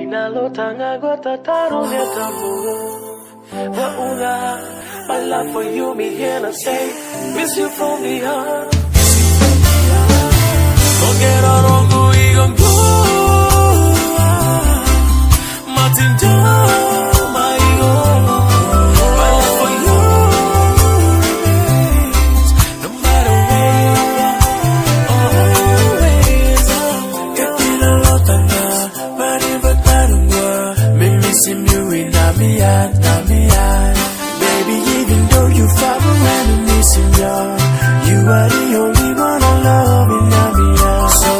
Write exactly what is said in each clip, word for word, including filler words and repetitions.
Inalotanga gota taro netamu. Wauna, my love for you, me here to say, miss you from the heart. Don't get out on go, you go. Martin down, my own. My love for you remains, no matter where, always. Getting a lot of love, but even better, me missing you in Namian, Namian. Baby, even though you far away, me missing you. You are the only one I love in Namian. So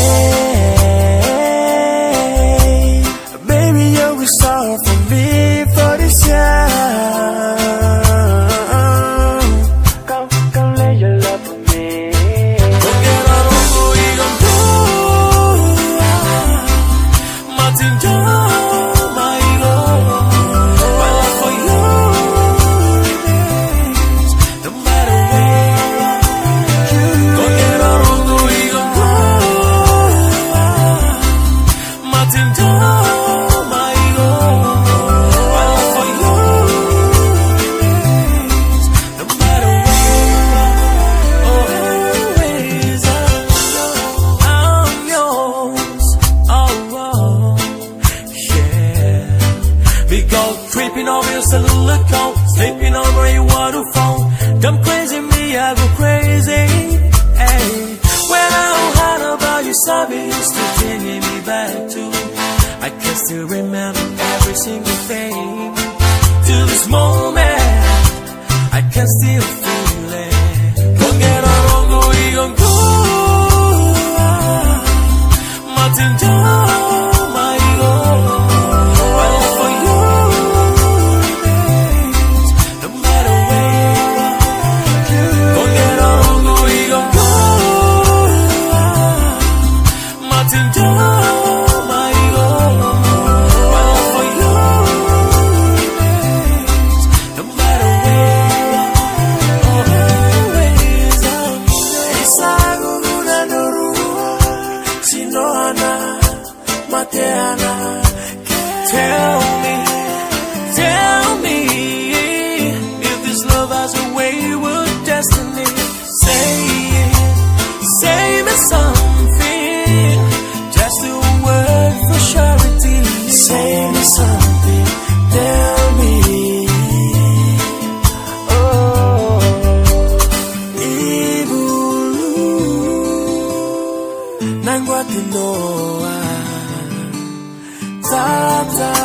hey, baby, you're sorry for me for this year. Come, come lay your love for me. Don't get out of the way, don't go. Martin down, my love. My love for you remains, no matter where. Don't get out of the way, don't go. Martin down. Creeping over your cellular code, sleeping over your waterfall. Dumb crazy me, I go crazy. Hey, when I'm hot about you, sorry, used to taking me back to. I can still remember every single thing. To this moment, I can still feel it. Don't get on wrong, go, we gon' go. Martin down, my God. Tell me, tell me if this love has a wayward destiny. Say it, say me something, just a word for surety. Say me something, tell me. Oh, evil, nangwati noa. Ta ta.